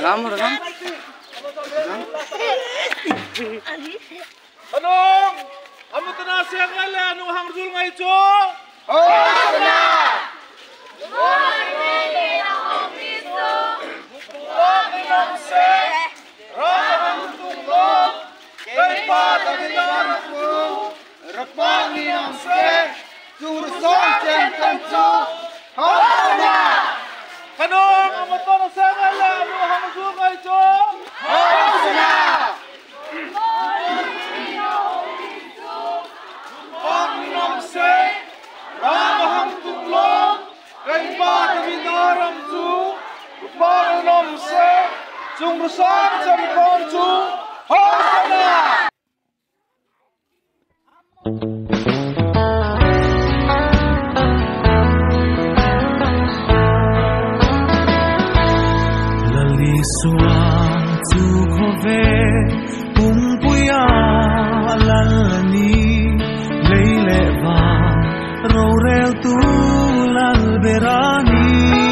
Ragam. Anong? Amo na siya ngala anu hangzul ngai cho. Chung rusam cham kon chu Hosanna. Lali suam tu khove pumpuya lalani leile va rorel tu lal berani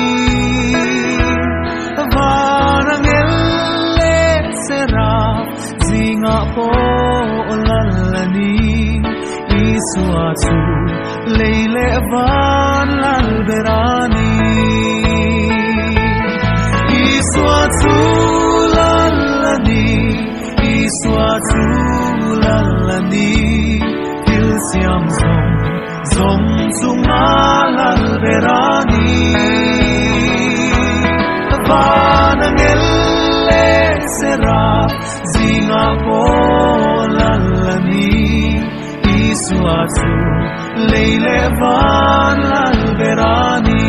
po lalani isuatu leile van lalberani isuatu lalani til siam zong sunga lalberani van ngelle sera zinga po lalani isuatu leile van lalberani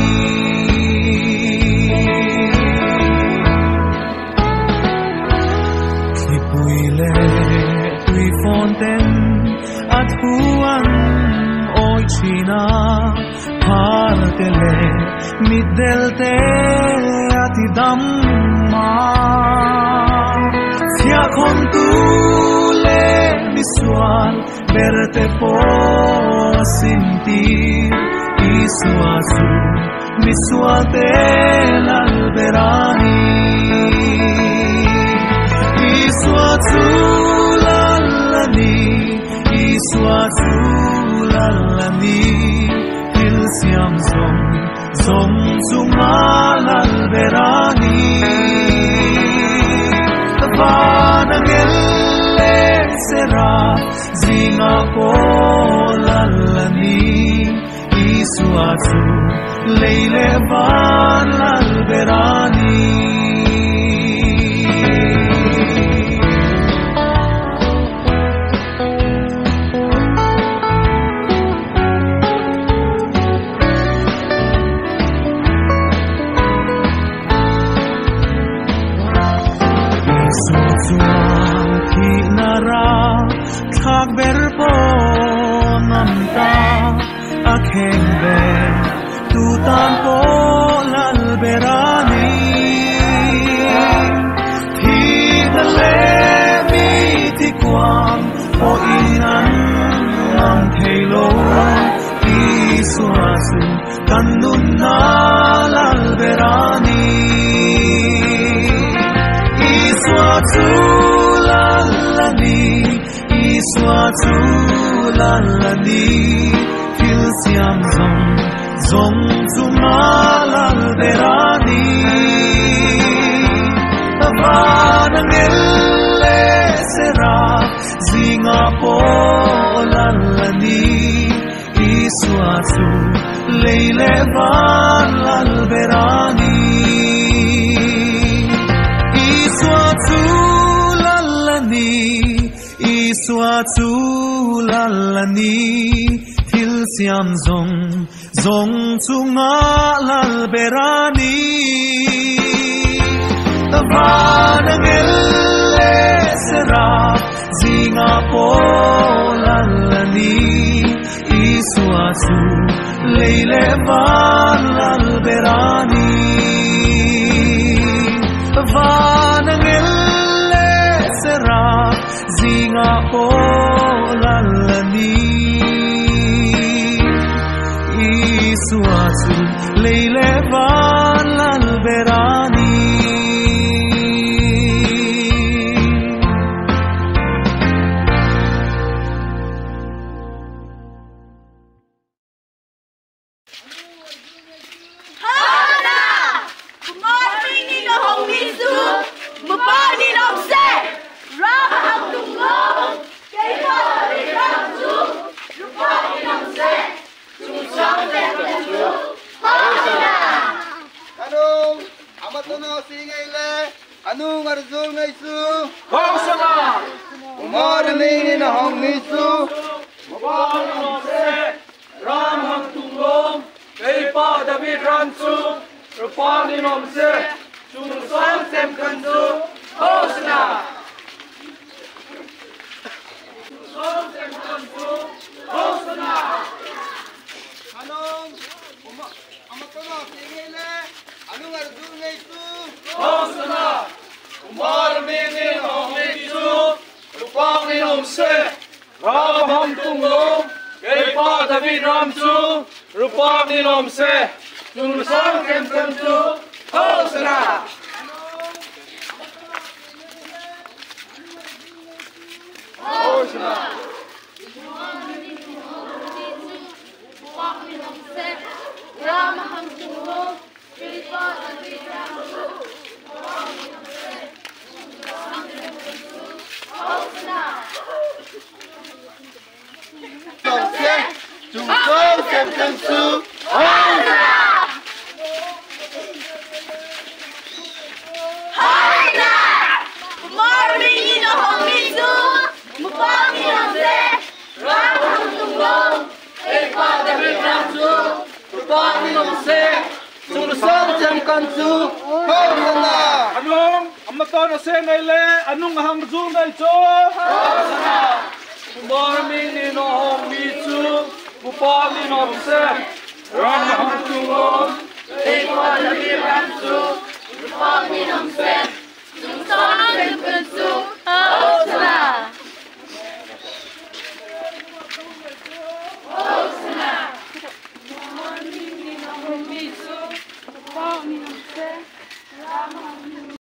kipuile tui fonten at huan oi china partele middelte atidamma sia contule visual verte po sentir isuatu visuate l'alberani isuatu lalani il siam zong sumal alberani vanangelle sera zinga po lalani isuatu leile van lalberani Thak berpo namta akhembe tu tanpo lalberani thidale mi tikwang o inan ang thelo isuasu kanunna lalberani isuatu lalani isuatu lalani til siam zong sumalalberani vanangelle sera zinga po lalani isuatu leile van lalberani isuatu lalani til siam zong chunga lalberani vanangelle sera zinga po lalani isuatu leile van lalberani vanangelle sera zinga po lalani isuatu leile van lalberani ngày xưa Hong Sana mà ra mình nó hồng ngày xưa Mabang Nom Se Ram Hang Tung Lom Kay Pa David Ram Chu Rupa Ni Nom Se Chung Song Sem Kan Chu Hong Sana Song Sem Kan Chu Hong Sana anong amatama tingele anong arju ngày xưa Hong Sana Umar Mini Hong Ni Chu Rupa Ni Nom Se Ram Hang Tung Lom Kay Pa David Ram Chu Rupa Ni Nom Se Chung Song Sem Kan Chu Hong Sana Hong Sana Ram Hang Tung Lom Kay Pa David Ram Chu đồng xe chúng tôi xem chân sư chúng tôi xem con sư không là Anong amaton ase ngay le anong hang zoom dai cho Umar Mini no Hong Mi Chu Rupa Ni Nom Se Ram Hang Tung